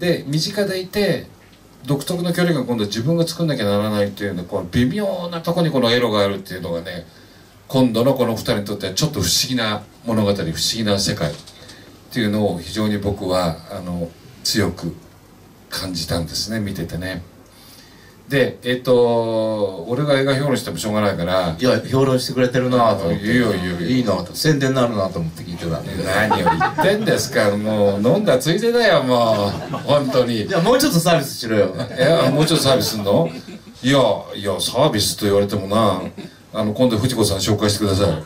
で身近でいて独特の距離が今度自分が作んなきゃならないっていうのこの微妙なとこにこのエロがあるっていうのがね、今度のこの2人にとってはちょっと不思議な物語、不思議な世界っていうのを非常に僕は強く感じたんですね、見ててね。で俺が映画評論してもしょうがないから、 いや評論してくれてるなと思って、いいなと、宣伝になるなと思って聞いてたんで。 何を言ってんですか、もう飲んだついでだよ、もう本当に。 いやもうちょっとサービスしろよ。 いやもうちょっとサービスすんの？いやサービスと言われてもな、今度藤子さん紹介してください。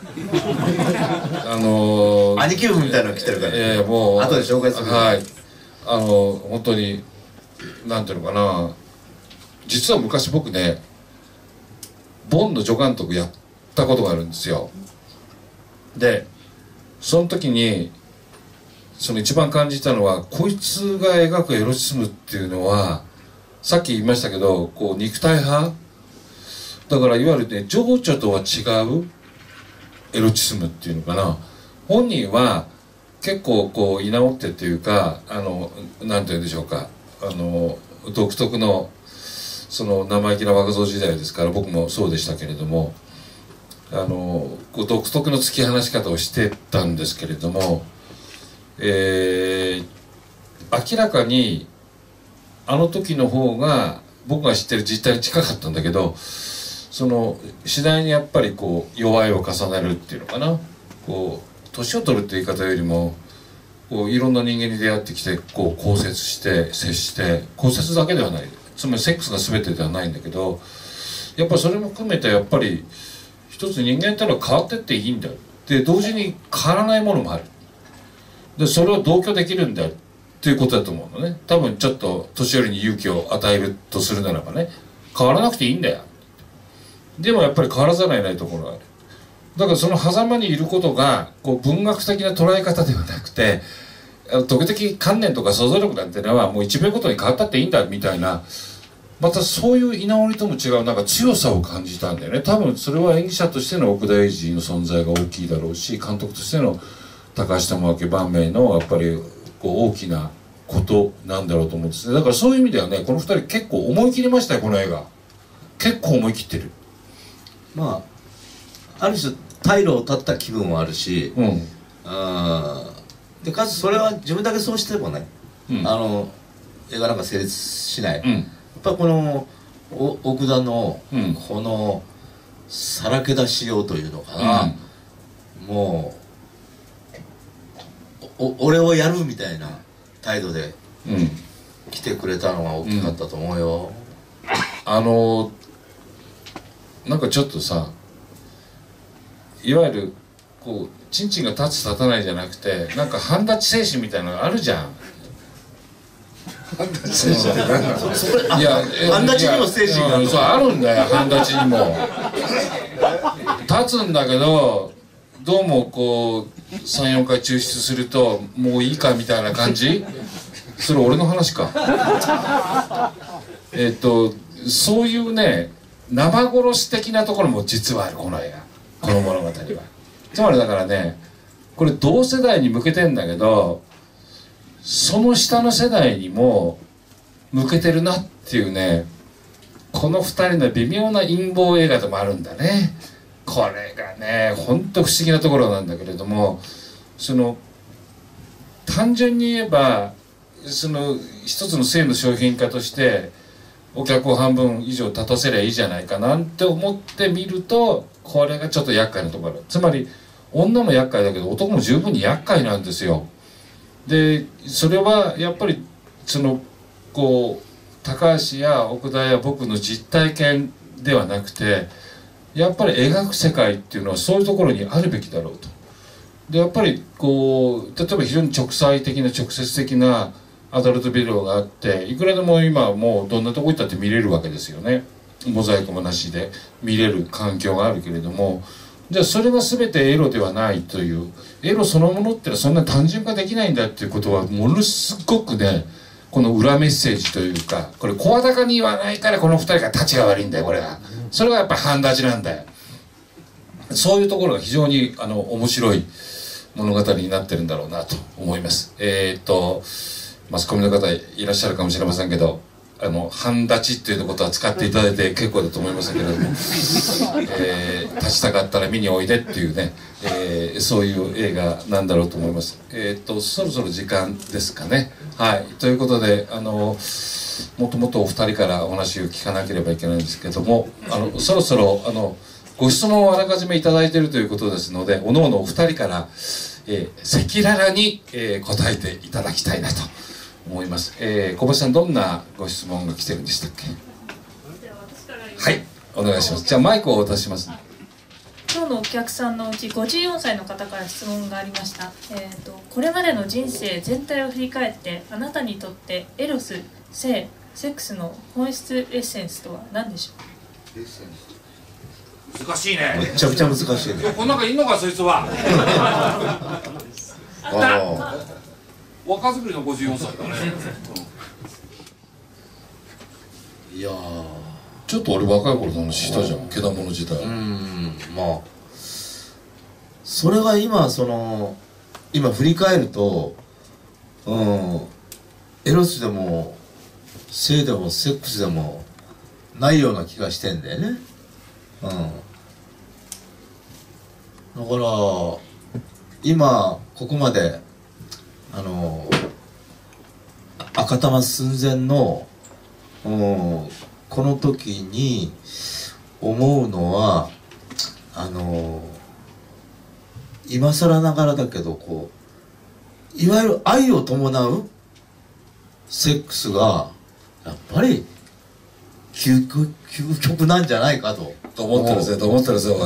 兄貴分みたいなの来てるから、 もう後で紹介する。 はい、本当になんていうのかな、実は昔僕ねボンの助監督やったことがあるんですよ。でその時に一番感じたのは、こいつが描くエロチスムっていうのはさっき言いましたけど、こう肉体派だから、いわゆるね情緒とは違うエロチスムっていうのかな。本人は結構こう居直ってっていうか、なんて言うんでしょうか、独特の生意気な若造時代ですから、僕もそうでしたけれども、こう独特の突き放し方をしてたんですけれども、明らかにあの時の方が僕が知ってる実態に近かったんだけど、次第にやっぱりこう弱いを重ねるっていうのかな、こう年を取るって言い方よりもこういろんな人間に出会ってきて、こう交接して接して、交接だけではない、つまりセックスが全てではないんだけど、やっぱりそれも含めてやっぱり一つ人間ってのは変わってっていいんだよ。で同時に変わらないものもある。でそれを同居できるんだよっていうことだと思うのね。多分ちょっと年寄りに勇気を与えるとするならばね、変わらなくていいんだよ。でもやっぱり変わらざるを得ないところがある。だからその狭間にいることがこう文学的な捉え方ではなくて、時々観念とか想像力なんてのはもう1秒ごとに変わったっていいんだみたいな、またそういう居直りとも違うなんか強さを感じたんだよね。多分それは演技者としての奥田英二の存在が大きいだろうし、監督としての高橋智明晩明のやっぱりこう大きなことなんだろうと思うんですね。だからそういう意味ではね、この2人結構思い切りましたよ、この映画。結構思い切ってる。 まあある種退路を断った気分もあるし、でかつそれは自分だけそうしてもね、映画なんか成立しない、やっぱこの奥田のこのさらけ出しようというのかな、もう俺をやるみたいな態度で来てくれたのが大きかったと思うよ。 なんかちょっとさ、いわゆるこうチンチンが立つ立たないじゃなくて、なんか半立ち精神みたいなのがあるじゃん。 半立ち精神って何なの？いや半立ちにも精神がある。 そうあるんだよ、半立ちにも。立つんだけどどうもこう 3,4 回抽出するともういいかみたいな感じ。それ俺の話か。そういうね生殺し的なところも実はある、この映画、この物語は。つまりだからね、これ同世代に向けてんだけど、その下の世代にも向けてるなっていうね、この2人の微妙な陰謀映画でもあるんだね。これがねほんと不思議なところなんだけれども、単純に言えば一つの性の商品化としてお客を半分以上立たせりゃいいじゃないかなんて思ってみると、これがちょっと厄介なところ。つまり女も厄介だけど男も十分に厄介なんですよ。でそれはやっぱりこう高橋や奥田や僕の実体験ではなくて、やっぱり描く世界っていうのはそういうところにあるべきだろうと。でやっぱりこう例えば非常に直接的なアダルトビデオがあって、いくらでも今もうどんなとこ行ったって見れるわけですよね。モザイクもなしで見れる環境があるけれども、じゃあそれが全てエロではないという、エロそのものってのはそんな単純化できないんだっていうことはものすごくね、この裏メッセージというか、これ声高に言わないからこの2人が立ちが悪いんだよ、これが。それがやっぱり半立ちなんだよ。そういうところが非常に面白い物語になってるんだろうなと思います。 マスコミの方いらっしゃるかもしれませんけど、半立ちっていうことは使っていただいて結構だと思いますけれども、立ちたかったら見においでっていうね、そういう映画なんだろうと思います。そろそろ時間ですかね。はい、ということでもっともっとお二人からお話を聞かなければいけないんですけども、そろそろご質問をあらかじめいただいているということですので、おのおのお二人から赤裸々に答えていただきたいなと思います。小林さん、どんなご質問が来てるんでしたっけ？はい、お願いします。じゃあマイクをお渡しします。 今日のお客さんのうち54歳の方から質問がありました。これまでの人生全体を振り返って、あなたにとってエロス、性、セックスの本質エッセンスとは何でしょう？難しいね。 めちゃくちゃ難しいね。 この中いんのかそいつは。若作りの54歳だね。いやちょっと俺若い頃の話したじゃん、けだもの時代。 まあそれが今今振り返ると、エロスでも性でもセックスでもないような気がしてんだよね。だから今ここまで赤玉寸前のこの時に思うのは今更ながらだけどいわゆる愛を伴うセックスがやっぱり究極なんじゃないかと思ってるぜと思ってるぜ。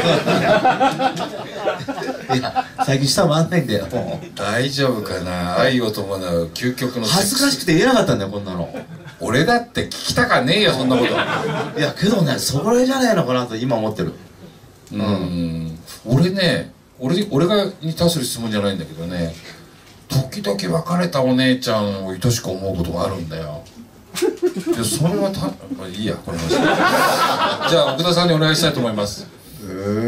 いや最近舌回んないんだよ。 大丈夫かな。愛を伴う究極のセックス。 恥ずかしくて言えなかったんだよこんなの。 俺だって聞きたかねえよそんなこと。 いやけどねそれじゃねえのかなと今思ってる。 俺ね、俺に対する質問じゃないんだけどね、時々別れたお姉ちゃんを愛しく思うことがあるんだよ。でそれはいいやこの話。じゃあ奥田さんにお願いしたいと思います。 い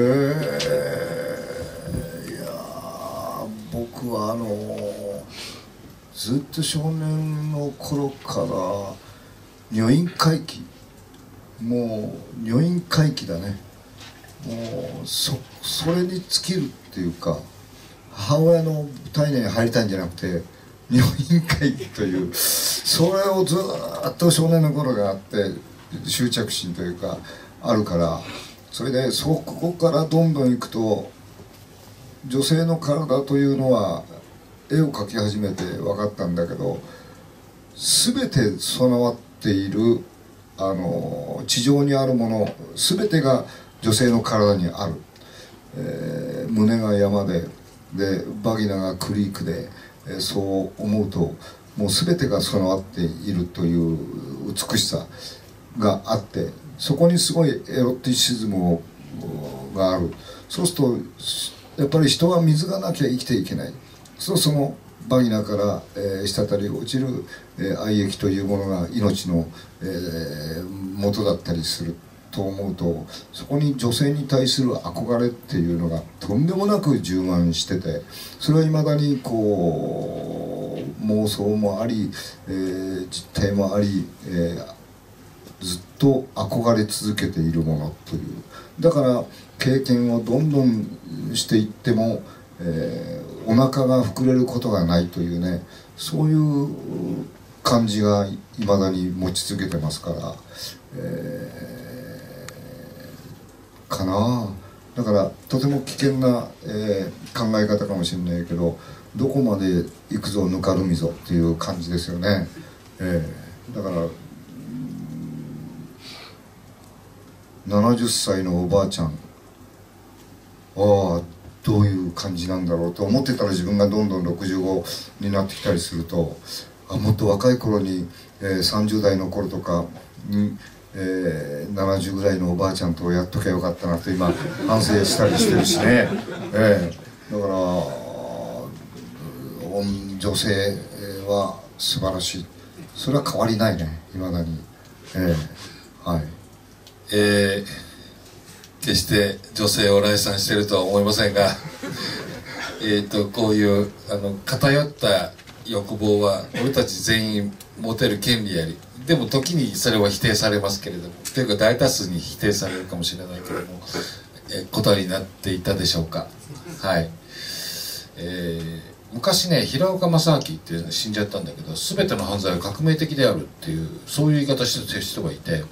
や僕はずっと少年の頃から女院回帰、もう女院回帰だね。もうそれに尽きるっていうか、母親の体内に入りたいんじゃなくて女院会という、それをずっと少年の頃があって執着心というかあるから、それでここからどんどんいくと女性の体というのは絵を描き始めて分かったんだけど、全て備わっている地上にあるもの全てが女性の体にある。胸が山でバギナがクリークで、そう思うともう全てが備わっているという美しさがあって、そこにすごいエロティシズムがある。そうするとやっぱり人は水がなきゃ生きていけない。そのバギナから、滴り落ちる、愛液というものが命の、元だったりすると思うと、そこに女性に対する憧れっていうのがとんでもなく充満してて、それはいまだに妄想もあり、実態もあり、ずっと憧れ続けているものという。だから経験をどんどんしていっても、お腹が膨れることがないというね、そういう感じがいまだに持ち続けてますから、かな。だからとても危険な、考え方かもしれないけど、どこまで行くぞぬかるみぞっていう感じですよね。だから70歳のおばあちゃん、どういう感じなんだろうと思ってたら、自分がどんどん65になってきたりすると、もっと若い頃に、30代の頃とかに、70ぐらいのおばあちゃんとやっときゃよかったなと今反省したりしてるしね。だから女性は素晴らしい。それは変わりないね、いまだに。はい。 決して女性を礼賛しているとは思いませんがこういう偏った欲望は俺たち全員持てる権利やり、でも時にそれは否定されますけれども、というか大多数に否定されるかもしれないけれども、ことになっていたでしょうか。はい。昔ね、平岡正明って死んじゃったんだけど、全ての犯罪は革命的であるっていう、そういう言い方してる人がいて、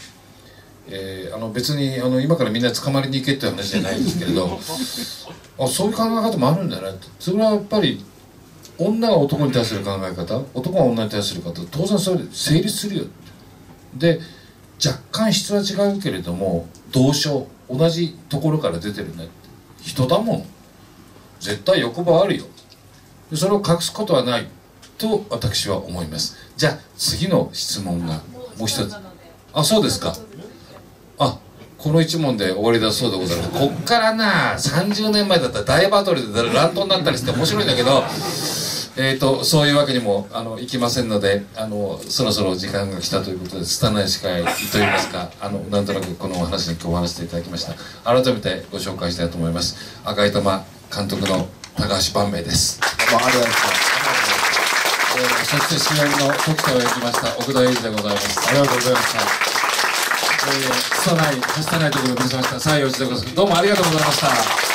別に今からみんな捕まりに行けっていう話じゃないんですけれどそういう考え方もあるんだなって。それはやっぱり女が男に対する考え方、男が女に対する方、当然それで成立するよ。で若干質は違うけれども同性、同じところから出てるね。人だもん、絶対欲望あるよ。でそれを隠すことはないと私は思います。じゃあ次の質問がもう一つ。あ、そうですか。あ、この一問で終わりだそうでございます。こっからな30年前だったら大バトルで乱闘になったりして面白いんだけどそういうわけにもいきませんので、そろそろ時間が来たということで、拙い司会といいますか、なんとなくこのお話に今日お話していただきました。改めてご紹介したいと思います。赤い玉監督の高橋晩明です。 ありがとうございます。 そして主演の時田を演じました奥田英二でございます。 ありがとうございました。 拙いところでお送りしました西洋寺でございます。どうもありがとうございました。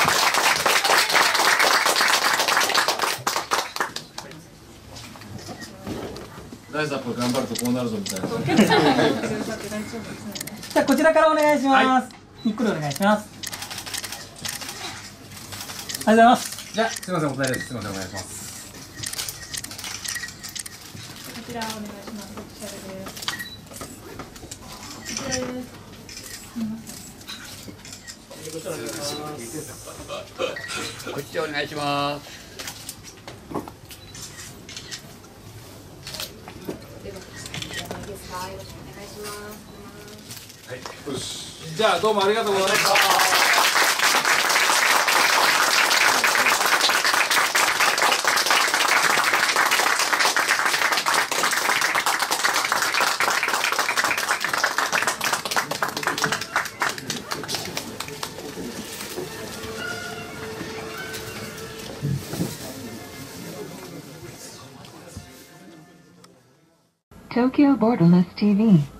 大丈夫、頑張るとこうなるぞみたいな。 じゃあこちらからお願いします。ゆっくりお願いします。ありがとうございます。 じゃあすみません、お答えです。すみません、お願いします。 こちらお願いします。こちらです。こちらです。 こっちお願いします。 じゃあどうもありがとうございました。 Tokyo Borderless TV